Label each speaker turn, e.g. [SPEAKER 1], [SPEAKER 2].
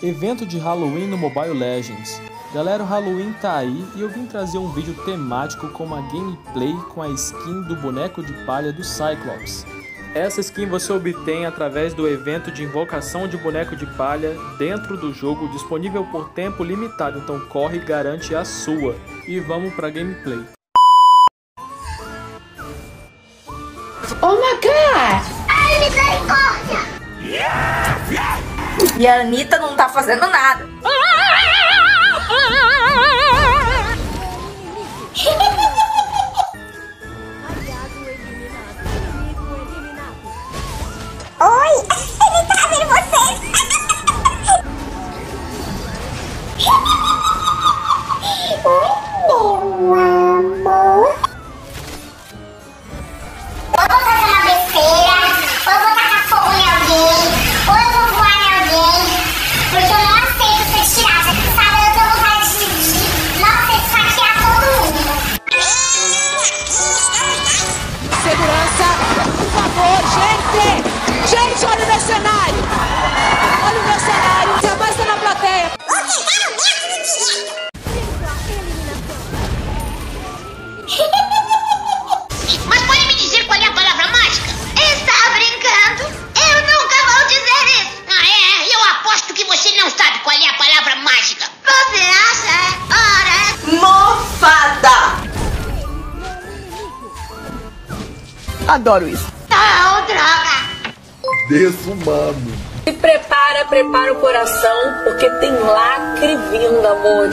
[SPEAKER 1] Evento de Halloween no Mobile Legends. Galera, o Halloween tá aí e eu vim trazer um vídeo temático com uma gameplay com a skin do boneco de palha do Cyclops. Essa skin você obtém através do evento de invocação de boneco de palha dentro do jogo, disponível por tempo limitado, então corre e garante a sua. E vamos pra gameplay.
[SPEAKER 2] Oh my god!
[SPEAKER 3] Ai, misericórdia!
[SPEAKER 4] E a Anitta não tá fazendo nada.
[SPEAKER 3] Oi! Ele tá vendo vocês! Oi, meu amor! Ou eu vou fazer uma besteira, ou eu vou tacar fogo em alguém, ou eu vou voar em alguém, porque eu não aceito ser tirada, sabe? Eu tenho vontade de, nossa, esfaquear todo mundo.
[SPEAKER 2] Segurança, por favor, gente! Gente, olha o meu cenário! Olha o meu cenário! Se abaixa na plateia!
[SPEAKER 3] Mas pode me dizer qual é a palavra mágica? Está brincando? Eu nunca vou dizer isso! Ah, é? Eu aposto que você não sabe qual é a palavra mágica! Você acha? Ora!
[SPEAKER 4] Mofada! Adoro isso.
[SPEAKER 3] Não, droga!
[SPEAKER 5] Desumano.
[SPEAKER 6] Se prepara, prepara o coração, porque tem lacre vindo, amor.